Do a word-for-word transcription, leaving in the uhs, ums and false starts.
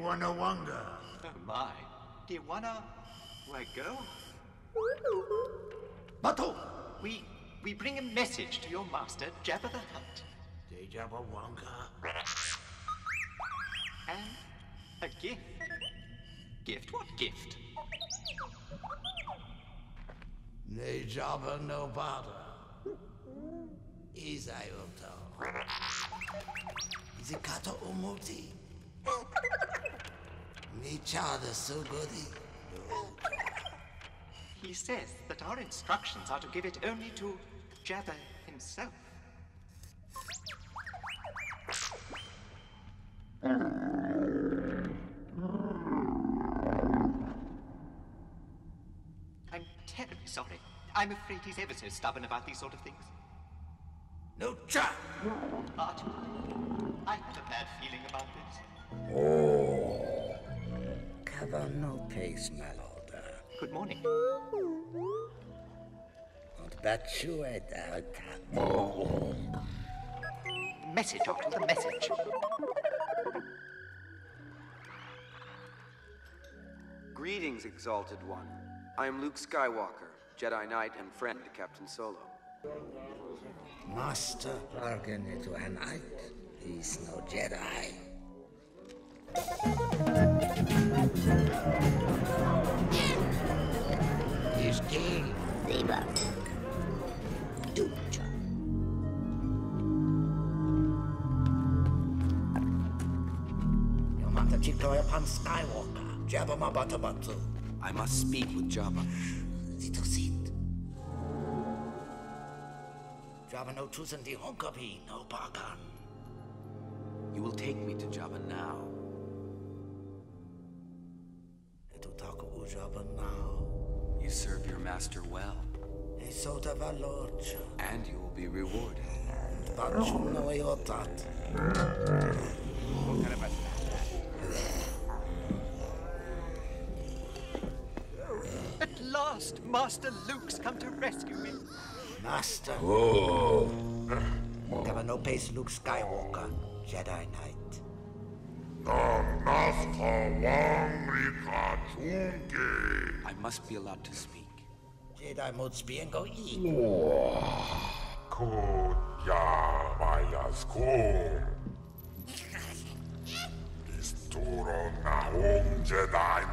Wanna Wanga. Oh my. Do you wanna... where go? Bato! We... we bring a message to your master, Jabba the Hutt. De Jabba Wanga. And a gift. Gift? What gift? Ne Jabba no bada. Isayoto. Izikato umuti. Ni chada so goody. He says that our instructions are to give it only to Jabba himself. I'm terribly sorry. I'm afraid he's ever so stubborn about these sort of things. No cha! But I had a bad feeling about this. Oh, cover no pace, my lord. Good morning. Und batchu et alta. Message, Doctor, the message. Greetings, Exalted One. I am Luke Skywalker, Jedi Knight and friend to Captain Solo. Master bargain into an knight. He's no Jedi. He's dead. Viva. Ducha. Yomata Chikoya Pan Skywalker. Jabba Mabatabatu. I must speak with Jabba. Zito sit. Jabba no chosen di honkapi no pagan. You will take me to Jabba now. To talk to Jabba now. You serve your master well. E so da valorcia. And you will be rewarded. Bachu no eotat. At last, Master Luke's come to rescue me. Master. Oh. Jabba no pace Luke Skywalker, Jedi Knight. I must be allowed to speak. Jedi mode speak go eat. Kuya vayas kum. Isturo na hum Jedi